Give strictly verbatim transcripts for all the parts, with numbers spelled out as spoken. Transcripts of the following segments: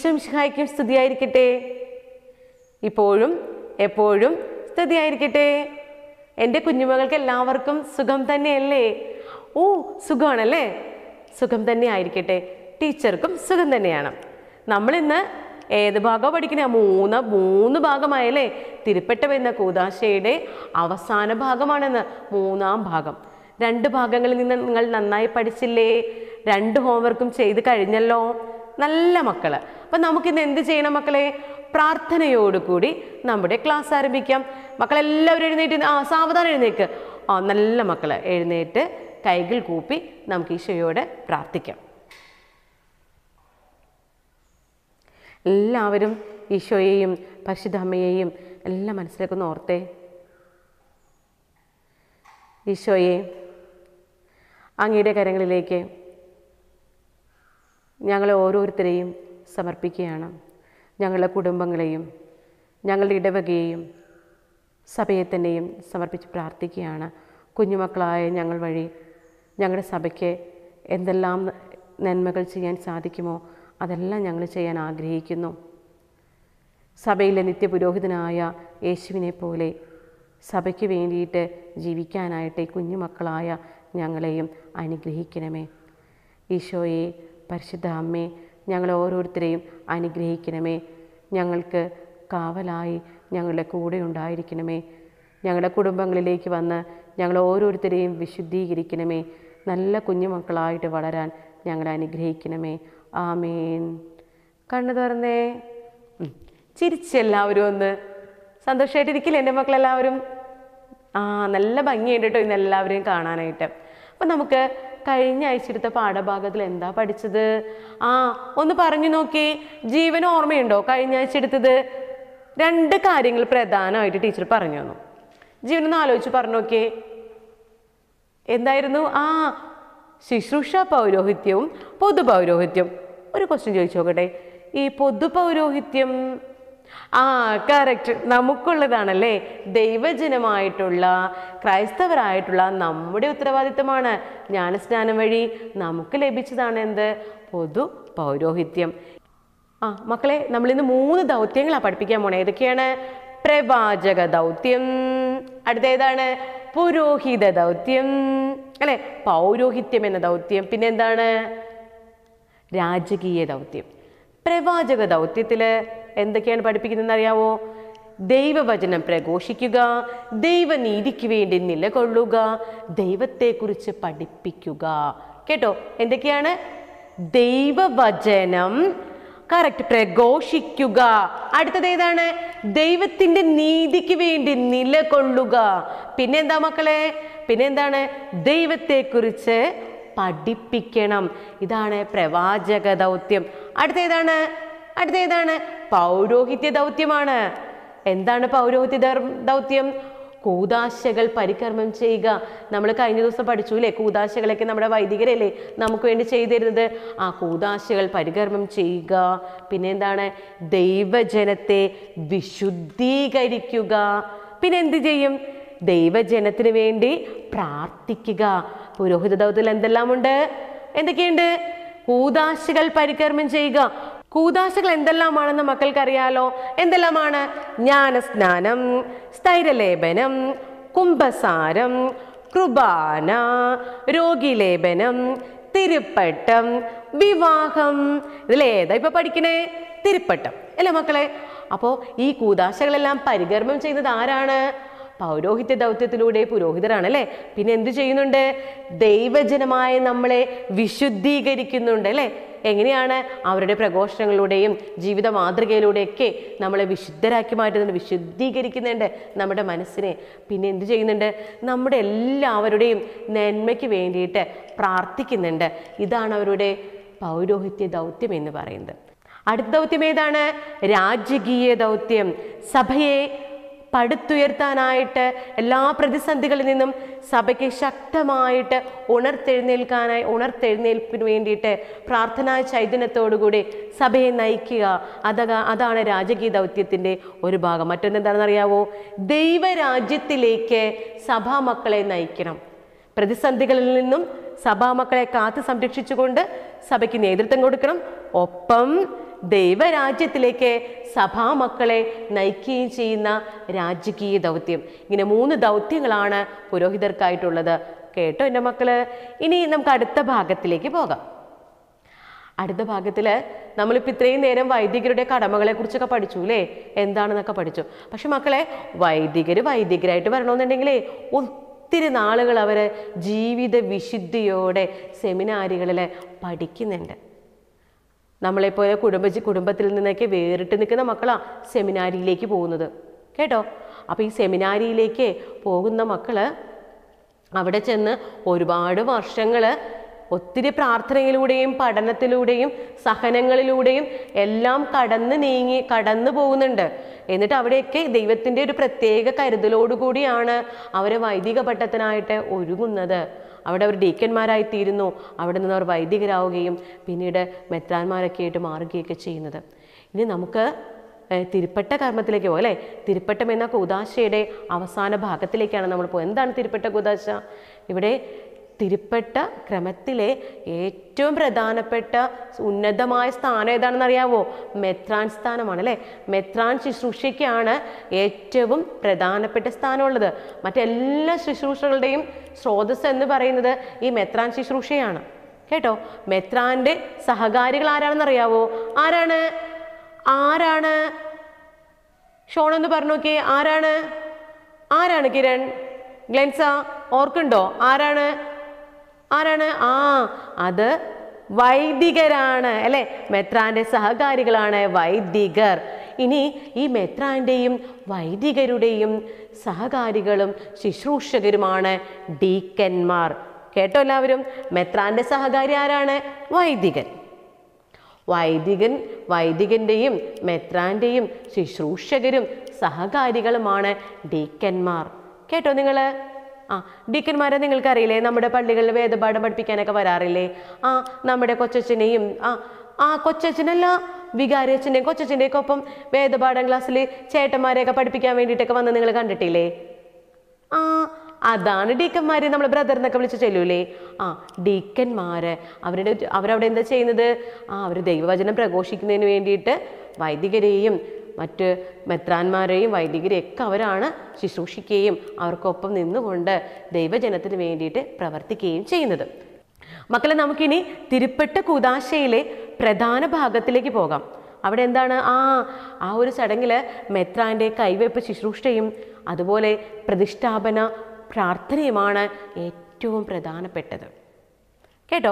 ഈശോ മിശിഹായ്ക്കും സ്തുതിയായിരിക്കട്ടെ. ഇപ്പോഴും എപ്പോഴും സ്തുതിയായിരിക്കട്ടെ. എൻ്റെ കുഞ്ഞുമകൾക്ക് എല്ലാവർക്കും സുഖം തന്നെയല്ലേ? ഓ, സുഖമാണല്ലേ? സുഖം തന്നെ ആയിരിക്കട്ടെ. ടീച്ചർക്കും സുഖം തന്നെയാണ്. നമ്മളിന്ന് ഏത് ഭാഗം പഠിക്കണേ? മൂന്ന് മൂന്ന് ഭാഗമായല്ലേ? തിരുപ്പട്ടം എന്ന കൂദാശയുടെ അവസാന ഭാഗമാണെന്ന്, മൂന്നാം ഭാഗം. രണ്ട് ഭാഗങ്ങളിൽ നിന്ന് നിങ്ങൾ നന്നായി പഠിച്ചില്ലേ? രണ്ട് ഹോംവർക്കും ചെയ്ത് കഴിഞ്ഞല്ലോ. നല്ല മക്കള്. അപ്പം നമുക്കിന്ന് എന്ത് ചെയ്യണം മക്കളെ? പ്രാർത്ഥനയോടുകൂടി നമ്മുടെ ക്ലാസ് ആരംഭിക്കാം. മക്കളെല്ലാവരും എഴുന്നേറ്റ് ആ സാവധാനം എഴുന്നേക്ക്. ആ നല്ല മക്കള് എഴുന്നേറ്റ് കൈകൾ കൂപ്പി നമുക്ക് ഈശോയോട് പ്രാർത്ഥിക്കാം. എല്ലാവരും ഈശോയെയും പരിശുദ്ധ അമ്മയെയും എല്ലാം മനസ്സിലാക്കുന്ന ഓർത്തേ. ഈശോയെ, അങ്ങയുടെ കരങ്ങളിലേക്ക് ഞങ്ങളെ ഓരോരുത്തരെയും സമർപ്പിക്കുകയാണ്. ഞങ്ങളുടെ കുടുംബങ്ങളെയും ഞങ്ങളുടെ ഇടവകയെയും സഭയെ തന്നെയും സമർപ്പിച്ച് പ്രാർത്ഥിക്കുകയാണ്. കുഞ്ഞുമക്കളായ ഞങ്ങൾ വഴി ഞങ്ങളുടെ സഭയ്ക്ക് എന്തെല്ലാം നന്മകൾ ചെയ്യാൻ സാധിക്കുമോ അതെല്ലാം ഞങ്ങൾ ചെയ്യാൻ ആഗ്രഹിക്കുന്നു. സഭയിലെ നിത്യപുരോഹിതനായ യേശുവിനെ പോലെ സഭയ്ക്ക് വേണ്ടിയിട്ട് ജീവിക്കാനായിട്ട് ഈ കുഞ്ഞുമക്കളായ ഞങ്ങളെയും അനുഗ്രഹിക്കണമേ. ഈശോയെ, പരിശുദ്ധ അമ്മേ, ഞങ്ങളെ ഓരോരുത്തരെയും അനുഗ്രഹിക്കണമേ. ഞങ്ങൾക്ക് കാവലായി ഞങ്ങളുടെ കൂടെ ഉണ്ടായിരിക്കണമേ. ഞങ്ങളുടെ കുടുംബങ്ങളിലേക്ക് വന്ന് ഞങ്ങൾ ഓരോരുത്തരെയും വിശുദ്ധീകരിക്കണമേ. നല്ല കുഞ്ഞുമക്കളായിട്ട് വളരാൻ ഞങ്ങളെ അനുഗ്രഹിക്കണമേ. ആമേൻ. കണ്ണു തുറന്നേ. ചിരിച്ചെല്ലാവരും ഒന്ന് സന്തോഷമായിട്ടിരിക്കില്ല എൻ്റെ മക്കളെല്ലാവരും? ആ, നല്ല ഭംഗിയുണ്ട് കേട്ടോ ഇന്ന് എല്ലാവരെയും കാണാനായിട്ട്. അപ്പം നമുക്ക് കഴിഞ്ഞ ആഴ്ച പാഠഭാഗത്തിൽ എന്താ പഠിച്ചത്? ആ, ഒന്ന് പറഞ്ഞു നോക്കി. ജീവൻ ഓർമ്മയുണ്ടോ കഴിഞ്ഞ ആഴ്ച എടുത്തത്? രണ്ട് കാര്യങ്ങൾ പ്രധാനമായിട്ട് ടീച്ചർ പറഞ്ഞു തന്നു. ജീവനൊന്ന് ആലോചിച്ച് പറഞ്ഞു നോക്കിയേ. എന്തായിരുന്നു? ആ, ശുശ്രൂഷ പൗരോഹിത്യവും പൊതുപൗരോഹിത്യം. ഒരു ക്വസ്റ്റ്യൻ ചോദിച്ചു നോക്കട്ടെ. ഈ പൊതുപൗരോഹിത്യം, ആ കറക്റ്റ്, നമുക്കുള്ളതാണല്ലേ. ദൈവജനമായിട്ടുള്ള ക്രൈസ്തവരായിട്ടുള്ള നമ്മുടെ ഉത്തരവാദിത്തമാണ്. ജ്ഞാനസ്നാനം വഴി നമുക്ക് ലഭിച്ചതാണ് എന്ത്? പൊതു പൗരോഹിത്യം. ആ മക്കളെ, നമ്മളിന്ന് മൂന്ന് ദൗത്യങ്ങളാണ് പഠിപ്പിക്കാൻ പോണേ. ഏതൊക്കെയാണ്? പ്രവാചക ദൗത്യം, അടുത്തേതാണ് പുരോഹിത ദൗത്യം അല്ലെ, പൗരോഹിത്യം എന്ന ദൗത്യം, പിന്നെ എന്താണ്? രാജകീയ ദൗത്യം. പ്രവാചക ദൗത്യത്തില് എന്തൊക്കെയാണ് പഠിപ്പിക്കുന്നതെന്ന് അറിയാവോ? ദൈവവചനം പ്രഘോഷിക്കുക, ദൈവനീതിക്ക് വേണ്ടി നിലകൊള്ളുക, ദൈവത്തെക്കുറിച്ച് പഠിപ്പിക്കുക. കേട്ടോ, എന്തൊക്കെയാണ്? ദൈവവചനം കറക്റ്റ് പ്രഘോഷിക്കുക. അടുത്തത് ഏതാണ്? ദൈവത്തിന്റെ നീതിക്ക് വേണ്ടി നിലകൊള്ളുക. പിന്നെന്താ മക്കളെ? പിന്നെന്താണ്? ദൈവത്തെക്കുറിച്ച് പഠിപ്പിക്കണം. ഇതാണ് പ്രവാചക ദൗത്യം. അടുത്തേതാണ്? അടുത്തേതാണ്? പൗരോഹിത്യ ദൗത്യമാണ്. എന്താണ് പൗരോഹിത്യ ദൗത്യം? കൂദാശകൾ പരികർമ്മം ചെയ്യുക. നമ്മൾ കഴിഞ്ഞ ദിവസം പഠിച്ചു അല്ലേ? കൂദാശകളൊക്കെ നമ്മുടെ വൈദികരല്ലേ നമുക്ക് വേണ്ടി ചെയ്തു തരുന്നത്. ആ കൂദാശകൾ പരികർമ്മം ചെയ്യുക. പിന്നെ എന്താണ്? ദൈവജനത്തെ വിശുദ്ധീകരിക്കുക. പിന്നെ എന്ത് ചെയ്യും? ദൈവജനത്തിന് വേണ്ടി പ്രാർത്ഥിക്കുക. പുരോഹിത ദൗത്യത്തിൽ എന്തെല്ലാം ഉണ്ട്? എന്തൊക്കെയുണ്ട്? കൂദാശകൾ പരികർമ്മം ചെയ്യുക. കൂദാശകൾ എന്തെല്ലാമാണെന്ന് മക്കൾക്കറിയാലോ. എന്തെല്ലാമാണ്? ജ്ഞാനസ്നാനം, സ്ഥൈര്യലേപനം, കുംഭസാരം, കൃപാന, രോഗിലേപനം, തിരുപ്പട്ടം, വിവാഹം. ഇതിലേതാ ഇപ്പൊ പഠിക്കണേ? തിരുപ്പട്ടം അല്ലേ മക്കളെ? അപ്പോൾ ഈ കൂദാശകളെല്ലാം പരികർമ്മം ചെയ്യുന്നത് ആരാണ്? പൗരോഹിത്യ ദൗത്യത്തിലൂടെ പുരോഹിതരാണല്ലേ. പിന്നെ എന്ത് ചെയ്യുന്നുണ്ട്? ദൈവജനമായ നമ്മളെ വിശുദ്ധീകരിക്കുന്നുണ്ട് അല്ലേ. എങ്ങനെയാണ്? അവരുടെ പ്രഘോഷണങ്ങളിലൂടെയും ജീവിത മാതൃകയിലൂടെയൊക്കെ നമ്മളെ വിശുദ്ധരാക്കി മാറ്റുന്നുണ്ട്, വിശുദ്ധീകരിക്കുന്നുണ്ട് നമ്മുടെ മനസ്സിനെ. പിന്നെ എന്ത് ചെയ്യുന്നുണ്ട്? നമ്മുടെ എല്ലാവരുടെയും നന്മയ്ക്ക് വേണ്ടിയിട്ട് പ്രാർത്ഥിക്കുന്നുണ്ട്. ഇതാണ് അവരുടെ പൗരോഹിത്യ ദൗത്യം എന്ന് പറയുന്നത്. അടുത്ത ദൗത്യം ഏതാണ്? രാജകീയ ദൗത്യം. സഭയെ പടുത്തുയർത്താനായിട്ട് എല്ലാ പ്രതിസന്ധികളിൽ നിന്നും സഭയ്ക്ക് ശക്തമായിട്ട് ഉണർത്തെഴുന്നേൽക്കാനായി ഉണർത്തെഴുന്നേൽപ്പിന് വേണ്ടിയിട്ട് പ്രാർത്ഥനാ ചൈതന്യത്തോടുകൂടി സഭയെ നയിക്കുക. അതാ അതാണ് രാജകീയ ദൗത്യത്തിൻ്റെ ഒരു ഭാഗം. മറ്റൊന്നെന്താണെന്ന് അറിയാവോ? ദൈവരാജ്യത്തിലേക്ക് സഭാമക്കളെ നയിക്കണം. പ്രതിസന്ധികളിൽ നിന്നും സഭാമക്കളെ കാത്തു സംരക്ഷിച്ചുകൊണ്ട് സഭയ്ക്ക് നേതൃത്വം കൊടുക്കണം. ഒപ്പം ദൈവരാജ്യത്തിലേക്ക് സഭാമക്കളെ നയിക്കുകയും ചെയ്യുന്ന രാജകീയ ദൗത്യം. ഇങ്ങനെ മൂന്ന് ദൗത്യങ്ങളാണ് പുരോഹിതർക്കായിട്ടുള്ളത്. കേട്ടോ എൻ്റെ മക്കള്? ഇനി നമുക്ക് അടുത്ത ഭാഗത്തിലേക്ക് പോകാം. അടുത്ത ഭാഗത്തിൽ നമ്മളിപ്പോൾ ഇത്രയും നേരം വൈദികരുടെ കടമകളെ കുറിച്ചൊക്കെ പഠിച്ചു അല്ലേ, എന്താണെന്നൊക്കെ പഠിച്ചു. പക്ഷെ മക്കളെ, വൈദികർ വൈദികരായിട്ട് വരണമെന്നുണ്ടെങ്കിലേ ഒത്തിരി നാളുകൾ അവർ ജീവിത വിശുദ്ധിയോടെ സെമിനാരികളിൽ പഠിക്കുന്നുണ്ട്. നമ്മളെപ്പോലെ കുടുംബ കുടുംബത്തിൽ നിന്നൊക്കെ വേറിട്ട് നിൽക്കുന്ന മക്കളാണ് സെമിനാരിയിലേക്ക് പോകുന്നത്. കേട്ടോ? അപ്പോൾ ഈ സെമിനാരിയിലേക്ക് പോകുന്ന മക്കൾ അവിടെ ചെന്ന് ഒരുപാട് വർഷങ്ങൾ ഒത്തിരി പ്രാർത്ഥനയിലൂടെയും പഠനത്തിലൂടെയും സഹനങ്ങളിലൂടെയും എല്ലാം കടന്ന് നീങ്ങി കടന്നു പോകുന്നുണ്ട്. എന്നിട്ട് അവിടെയൊക്കെ ദൈവത്തിൻ്റെ ഒരു പ്രത്യേക കരുതലോടുകൂടിയാണ് അവർ വൈദിക പട്ടത്തിനായിട്ട് ഒരുങ്ങുന്നത്. അവിടെ അവർ ഡീക്കന്മാരായിത്തീരുന്നു. അവിടെ നിന്ന് അവർ വൈദികരാവുകയും പിന്നീട് മെത്രാന്മാരൊക്കെ ആയിട്ട് മാറുകയൊക്കെ ചെയ്യുന്നത്. ഇനി നമുക്ക് തിരുപ്പട്ട കർമ്മത്തിലേക്ക് പോകും അല്ലേ. തിരുപ്പട്ടം എന്ന കൂദാശയുടെ അവസാന ഭാഗത്തിലേക്കാണ് നമ്മൾ പോകുന്നത്. എന്താണ് തിരുപ്പട്ട കൂദാശ? ഇവിടെ തിരുപ്പട്ട ക്രമത്തിലെ ഏറ്റവും പ്രധാനപ്പെട്ട ഉന്നതമായ സ്ഥാനം ഏതാണെന്ന് അറിയാവോ? മെത്രാൻ സ്ഥാനമാണ് അല്ലേ. മെത്രാൻ ശുശ്രൂഷയ്ക്കാണ് ഏറ്റവും പ്രധാനപ്പെട്ട സ്ഥാനമുള്ളത്. മറ്റെല്ലാ ശുശ്രൂഷകളുടെയും സ്രോതസ് എന്ന് പറയുന്നത് ഈ മെത്രാൻ ശുശ്രൂഷയാണ്. കേട്ടോ? മെത്രാൻ്റെ സഹകാരികൾ ആരാണെന്ന് അറിയാവോ? ആരാണ് ആരാണ് ഷോണെന്ന് പറഞ്ഞു നോക്കിയേ. ആരാണ് ആരാണ് കിരൺ, ഗ്ലെൻസ, ഓർക്കുണ്ടോ? ആരാണ് ആരാണ് ആ അത് വൈദികരാണ് അല്ലേ. മെത്രാൻ്റെ സഹകാരികളാണ് വൈദികർ. ഇനി ഈ മെത്രാൻ്റെയും വൈദികരുടെയും സഹകാരികളും ശുശ്രൂഷകരുമാണ് ഡീക്കന്മാർ. കേട്ടോ എല്ലാവരും? മെത്രാൻ്റെ സഹകാരി ആരാണ്? വൈദികൻ. വൈദികൻ വൈദികൻ്റെയും മെത്രാൻ്റെയും ശുശ്രൂഷകരും സഹകാരികളുമാണ് ഡീക്കന്മാർ. കേട്ടോ നിങ്ങൾ? ആ ഡീക്കന്മാരെ നിങ്ങൾക്കറിയില്ലേ? നമ്മുടെ പള്ളികളിൽ വേദപാഠം പഠിപ്പിക്കാനൊക്കെ വരാറില്ലേ? ആ നമ്മുടെ കൊച്ചച്ഛനെയും ആ ആ കൊച്ചച്ഛനല്ല വികാരിയച്ഛൻ്റെയും കൊച്ചച്ഛൻ്റെയൊക്കെ ഒപ്പം വേദപാഠം ക്ലാസ്സിൽ ചേട്ടന്മാരെയൊക്കെ പഠിപ്പിക്കാൻ വേണ്ടിയിട്ടൊക്കെ വന്ന് നിങ്ങൾ കണ്ടിട്ടില്ലേ? ആ അതാണ് ഡീക്കന്മാർ. നമ്മൾ ബ്രദർ എന്നൊക്കെ വിളിച്ച് ചെല്ലൂലേ. ആ ഡീക്കന്മാർ അവരുടെ അവരവിടെ എന്താ ചെയ്യുന്നത്? ആ അവർ ദൈവവചനം പ്രഘോഷിക്കുന്നതിന് വേണ്ടിയിട്ട് വൈദികരെയും മറ്റ് മെത്രാന്മാരെയും വൈദികരെയൊക്കെ അവരാണ് ശുശ്രൂഷിക്കുകയും അവർക്കൊപ്പം നിന്നുകൊണ്ട് ദൈവജനത്തിന് വേണ്ടിയിട്ട് പ്രവർത്തിക്കുകയും ചെയ്യുന്നത്. മക്കളെ, നമുക്കിനി തിരുപ്പട്ട കൂദാശയിലെ പ്രധാന ഭാഗത്തിലേക്ക് പോകാം. അവിടെ എന്താണ്? ആ ആ ഒരു ചടങ്ങിൽ മെത്രാൻ്റെ കൈവയ്പ് ശുശ്രൂഷയും അതുപോലെ പ്രതിഷ്ഠാപന പ്രാർത്ഥനയുമാണ് ഏറ്റവും പ്രധാനപ്പെട്ടത്. കേട്ടോ?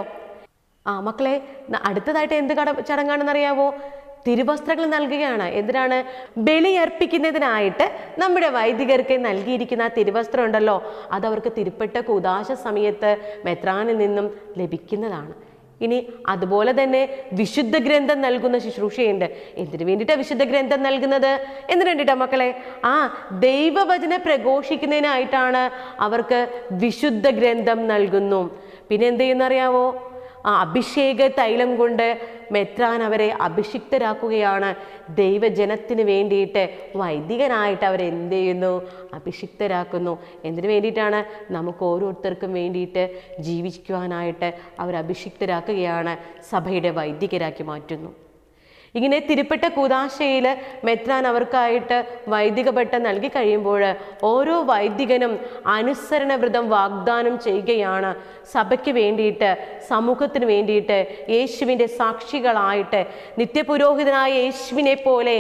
ആ മക്കളെ, അടുത്തതായിട്ട് എന്ത് കട ചടങ്ങാണെന്ന് അറിയാവോ? തിരുവസ്ത്രങ്ങൾ നൽകുകയാണ്. എന്തിനാണ്? ബലിയർപ്പിക്കുന്നതിനായിട്ട് നമ്മുടെ വൈദികർക്ക് നൽകിയിരിക്കുന്ന ആ തിരുവസ്ത്രം ഉണ്ടല്ലോ, അതവർക്ക് തിരുപ്പട്ട കൂദാശ സമയത്ത് മെത്രാനിൽ നിന്നും ലഭിക്കുന്നതാണ്. ഇനി അതുപോലെ തന്നെ വിശുദ്ധ ഗ്രന്ഥം നൽകുന്ന ശുശ്രൂഷയുണ്ട്. എന്തിനു വേണ്ടിയിട്ടാണ് വിശുദ്ധ ഗ്രന്ഥം നൽകുന്നത്? എന്തിനു വേണ്ടിയിട്ടാണ് മക്കളെ? ആ ദൈവവചനം പ്രഘോഷിക്കുന്നതിനായിട്ടാണ് അവർക്ക് വിശുദ്ധ ഗ്രന്ഥം നൽകുന്നു. പിന്നെ എന്ത് ചെയ്യുന്നറിയാവോ? ആ അഭിഷേക തൈലം കൊണ്ട് മെത്രാൻ അവരെ അഭിഷിക്തരാക്കുകയാണ്. ദൈവജനത്തിന് വേണ്ടിയിട്ട് വൈദികനായിട്ട് അവരെ എന്ത് ചെയ്യുന്നു? അഭിഷിക്തരാക്കുന്നു. എന്തിനു വേണ്ടിയിട്ടാണ്? നമുക്ക് ഓരോരുത്തർക്കും വേണ്ടിയിട്ട് ജീവിക്കുവാനായിട്ട് അവർ അഭിഷിക്തരാക്കുകയാണ്, സഭയുടെ വൈദികരാക്കി മാറ്റുന്നു. ഇങ്ങനെ തിരുപ്പട്ട കൂദാശയിൽ മെത്രാൻ അവർക്കായിട്ട് വൈദിക പട്ടം നൽകി കഴിയുമ്പോൾ ഓരോ വൈദികനും അനുസരണ വ്രതം വാഗ്ദാനം ചെയ്യുകയാണ്. സഭയ്ക്ക് വേണ്ടിയിട്ട്, സമൂഹത്തിന് വേണ്ടിയിട്ട്, യേശുവിൻ്റെ സാക്ഷികളായിട്ട്, നിത്യപുരോഹിതനായ യേശുവിനെ പോലെ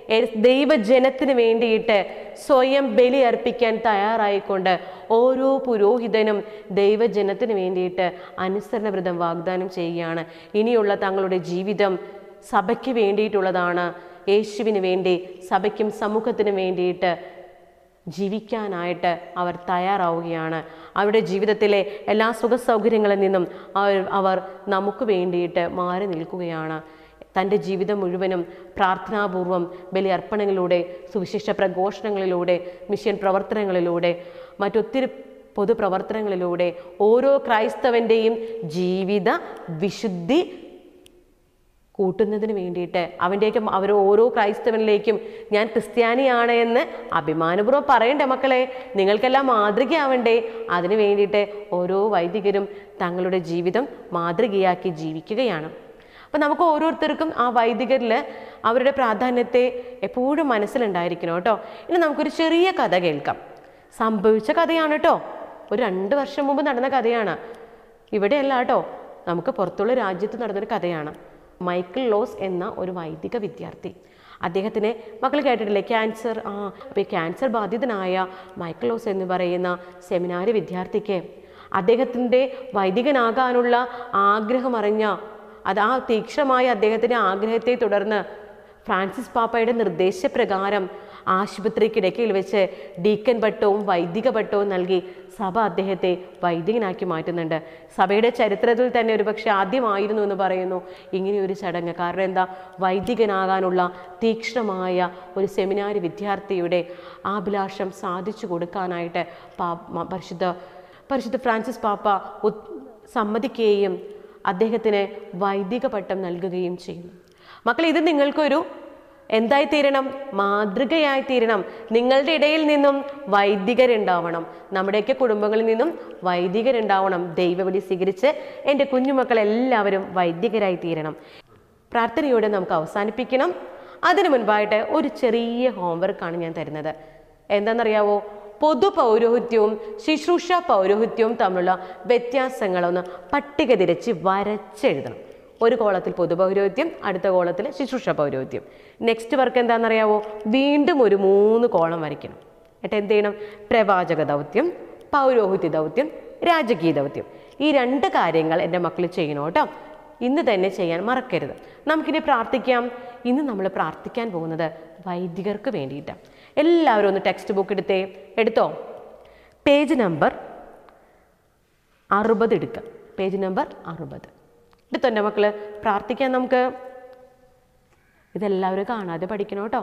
ദൈവജനത്തിന് വേണ്ടിയിട്ട് സ്വയം ബലി അർപ്പിക്കാൻ തയ്യാറായിക്കൊണ്ട് ഓരോ പുരോഹിതനും ദൈവജനത്തിന് വേണ്ടിയിട്ട് അനുസരണ വ്രതം വാഗ്ദാനം ചെയ്യുകയാണ്. ഇനിയുള്ള തങ്ങളുടെ ജീവിതം സഭയ്ക്ക് വേണ്ടിയിട്ടുള്ളതാണ്. യേശുവിന് വേണ്ടി, സഭയ്ക്കും സമൂഹത്തിനും വേണ്ടിയിട്ട് ജീവിക്കാനായിട്ട് അവർ തയ്യാറാവുകയാണ്. അവരുടെ ജീവിതത്തിലെ എല്ലാ സുഖ സൗകര്യങ്ങളിൽ നിന്നും അവർ അവർ നമുക്ക് വേണ്ടിയിട്ട് മാറി നിൽക്കുകയാണ്. തൻ്റെ ജീവിതം മുഴുവനും പ്രാർത്ഥനാപൂർവം ബലിയർപ്പണങ്ങളിലൂടെ, സുവിശേഷ പ്രഘോഷണങ്ങളിലൂടെ, മിഷൻ പ്രവർത്തനങ്ങളിലൂടെ, മറ്റൊത്തിരി പൊതുപ്രവർത്തനങ്ങളിലൂടെ ഓരോ ക്രൈസ്തവൻ്റെയും ജീവിത വിശുദ്ധി കൂട്ടുന്നതിന് വേണ്ടിയിട്ട്, അവൻ്റെയൊക്കെ അവർ ഓരോ ക്രൈസ്തവനിലേക്കും ഞാൻ ക്രിസ്ത്യാനിയാണ് എന്ന് അഭിമാനപൂർവ്വം പറയണ്ടേ മക്കളെ? നിങ്ങൾക്കെല്ലാം മാതൃകയാവണ്ടേ? അതിനു വേണ്ടിയിട്ട് ഓരോ വൈദികരും തങ്ങളുടെ ജീവിതം മാതൃകയാക്കി ജീവിക്കുകയാണ്. അപ്പം നമുക്ക് ഓരോരുത്തർക്കും ആ വൈദികരിൽ അവരുടെ പ്രാധാന്യത്തെ എപ്പോഴും മനസ്സിലുണ്ടായിരിക്കണം കേട്ടോ. ഇനി നമുക്കൊരു ചെറിയ കഥ കേൾക്കാം. സംഭവിച്ച കഥയാണ് കേട്ടോ. ഒരു രണ്ട് വർഷം മുമ്പ് നടന്ന കഥയാണ്. ഇവിടെയല്ല കേട്ടോ, നമുക്ക് പുറത്തുള്ള രാജ്യത്ത് നടന്നൊരു കഥയാണ്. മൈക്കിൾ ലോസ് എന്ന ഒരു വൈദിക വിദ്യാർത്ഥി, അദ്ദേഹത്തിന് മക്കൾ കേട്ടിട്ടില്ലേ ക്യാൻസർ? ആ അപ്പോൾ ഈ ക്യാൻസർ ബാധിതനായ മൈക്കിൾ ലോസ് എന്ന് പറയുന്ന സെമിനാരി വിദ്യാർത്ഥിക്ക് അദ്ദേഹത്തിൻ്റെ വൈദികനാകാനുള്ള ആഗ്രഹം അറിഞ്ഞ അത് ആ തീക്ഷ്ണമായ അദ്ദേഹത്തിൻ്റെ ആഗ്രഹത്തെ തുടർന്ന് ഫ്രാൻസിസ് പാപ്പയുടെ നിർദ്ദേശപ്രകാരം ആശുപത്രിക്കിടക്കയിൽ വെച്ച് ഡീക്കൻ പട്ടവും വൈദിക പട്ടവും നൽകി സഭ അദ്ദേഹത്തെ വൈദികനാക്കി മാറ്റുന്നുണ്ട്. സഭയുടെ ചരിത്രത്തിൽ തന്നെ ഒരുപക്ഷെ ആദ്യമായിരുന്നു എന്ന് പറയുന്നു ഇങ്ങനെയൊരു ചടങ്ങ്. കാരണം എന്താ, വൈദികനാകാനുള്ള തീക്ഷ്ണമായ ഒരു സെമിനാരി വിദ്യാർത്ഥിയുടെ അഭിലാഷം സാധിച്ചു കൊടുക്കാനായിട്ട് പാ പരിശുദ്ധ പരിശുദ്ധ ഫ്രാൻസിസ് പാപ്പ സമ്മതിക്കുകയും അദ്ദേഹത്തിന് വൈദിക പട്ടം നൽകുകയും ചെയ്യുന്നു. മക്കളെ, ഇത് നിങ്ങൾക്കൊരു എന്തായി തീരണം? മാതൃകയായി തീരണം. നിങ്ങളുടെ ഇടയിൽ നിന്നും വൈദികരുണ്ടാവണം, നമ്മുടെയൊക്കെ കുടുംബങ്ങളിൽ നിന്നും വൈദികരുണ്ടാവണം. ദൈവവിളി സ്വീകരിച്ച് എൻ്റെ കുഞ്ഞുമക്കളെല്ലാവരും വൈദികരായി തീരണം. പ്രാർത്ഥനയോടെ നമുക്ക് അവസാനിപ്പിക്കണം. അതിനു മുൻപായിട്ട് ഒരു ചെറിയ ഹോംവർക്കാണ് ഞാൻ തരുന്നത്. എന്താണെന്നറിയാവോ? പൊതു പൗരോഹിത്യവും ശുശ്രൂഷ പൗരോഹിത്യവും തമ്മിലുള്ള വ്യത്യാസങ്ങളൊന്ന് പട്ടിക തിരച്ച് വരച്ചെഴുതണം. ഒരു കോളത്തിൽ പൊതുപൗരോഹിത്യം, അടുത്ത കോളത്തിൽ ശുശ്രൂഷ പൗരോഹിത്യം. നെക്സ്റ്റ് വർക്ക് എന്താണെന്നറിയാവോ? വീണ്ടും ഒരു മൂന്ന് കോളം വരയ്ക്കണം. എന്നിട്ട് എന്ത് ചെയ്യണം? പ്രവാചക ദൗത്യം, പൗരോഹിത്യ ദൗത്യം, രാജകീയ ദൗത്യം. ഈ രണ്ട് കാര്യങ്ങൾ എൻ്റെ മക്കൾ ചെയ്യണം കേട്ടോ. ഇന്ന് തന്നെ ചെയ്യാൻ മറക്കരുത്. നമുക്കിനി പ്രാർത്ഥിക്കാം. ഇന്ന് നമ്മൾ പ്രാർത്ഥിക്കാൻ പോകുന്നത് വൈദികർക്ക് വേണ്ടിയിട്ടാണ്. എല്ലാവരും ഒന്ന് ടെക്സ്റ്റ് ബുക്ക് എടുത്തേ. എടുത്തോ? പേജ് നമ്പർ അറുപത് എടുക്കാം. പേജ് നമ്പർ അറുപത് എടുത്തോ എൻ്റെ മക്കൾ? പ്രാർത്ഥിക്കാൻ നമുക്ക്. ഇതെല്ലാവരും കാണാതെ പഠിക്കണം കേട്ടോ.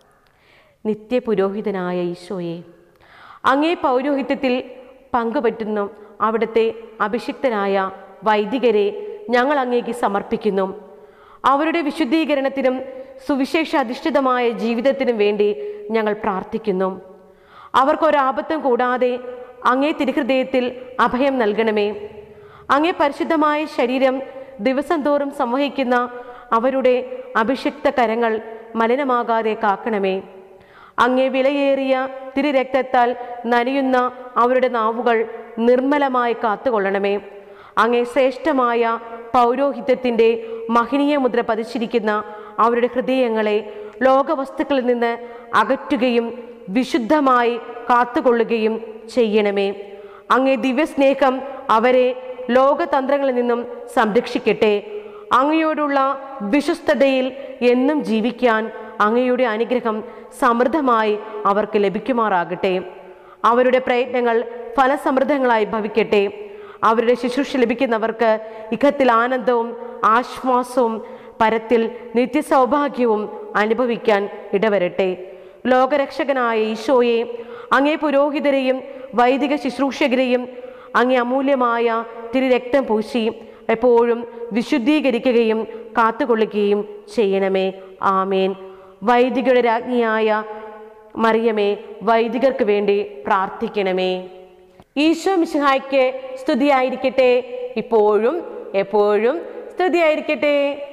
നിത്യപുരോഹിതനായ ഈശോയെ, അങ്ങേ പൗരോഹിത്യത്തിൽ പങ്കുപറ്റുന്നു അവിടുത്തെ അഭിഷിക്തരായ വൈദികരെ ഞങ്ങൾ അങ്ങേക്ക് സമർപ്പിക്കുന്നു. അവരുടെ വിശുദ്ധീകരണത്തിനും സുവിശേഷ അധിഷ്ഠിതമായ ജീവിതത്തിനും വേണ്ടി ഞങ്ങൾ പ്രാർത്ഥിക്കുന്നു. അവർക്കൊരാപത്തും കൂടാതെ അങ്ങേ തിരുഹൃദയത്തിൽ അഭയം നൽകണമേ. അങ്ങേ പരിശുദ്ധമായ ശരീരം ദിവസം തോറും സംവഹിക്കുന്ന അവരുടെ അഭിഷിക്ത കരങ്ങൾ മലിനമാകാതെ കാക്കണമേ. അങ്ങേ വിലയേറിയ തിരുരക്തത്താൽ നനയുന്ന അവരുടെ നാവുകൾ നിർമ്മലമായി കാത്തുകൊള്ളണമേ. അങ്ങേ ശ്രേഷ്ഠമായ പൗരോഹിത്യത്തിൻ്റെ മഹനീയ മുദ്ര പതിച്ചിരിക്കുന്ന അവരുടെ ഹൃദയങ്ങളെ ലോകവസ്തുക്കളിൽ നിന്ന് അകറ്റുകയും വിശുദ്ധമായി കാത്തുകൊള്ളുകയും ചെയ്യണമേ. അങ്ങേ ദിവ്യസ്നേഹം അവരെ ലോകതന്ത്രങ്ങളിൽ നിന്നും സംരക്ഷിക്കട്ടെ. അങ്ങയോടുള്ള വിശ്വസ്തതയിൽ എന്നും ജീവിക്കാൻ അങ്ങയുടെ അനുഗ്രഹം സമൃദ്ധമായി അവർക്ക് ലഭിക്കുമാറാകട്ടെ. അവരുടെ പ്രയത്നങ്ങൾ ഫലസമൃദ്ധങ്ങളായി ഭവിക്കട്ടെ. അവരുടെ ശുശ്രൂഷ ലഭിക്കുന്നവർക്ക് ഇഹത്തിൽ ആനന്ദവും ആശ്വാസവും പരത്തിൽ നിത്യസൗഭാഗ്യവും അനുഭവിക്കാൻ ഇടവരട്ടെ. ലോകരക്ഷകനായ ഈശോയെ, അങ്ങേ പുരോഹിതരെയും വൈദിക ശുശ്രൂഷകരെയും അങ്ങേ അമൂല്യമായ തിരുരക്തം പൂശി എപ്പോഴും വിശുദ്ധീകരിക്കുകയും കാത്തുകൊള്ളുകയും ചെയ്യണമേ. ആമേൻ. വൈദികരുടെ രാജ്ഞിയായ മറിയമേ, വൈദികർക്ക് വേണ്ടി പ്രാർത്ഥിക്കണമേ. ഈശോ മിശിഹായ്ക്ക് സ്തുതിയായിരിക്കട്ടെ. ഇപ്പോഴും എപ്പോഴും സ്തുതിയായിരിക്കട്ടെ.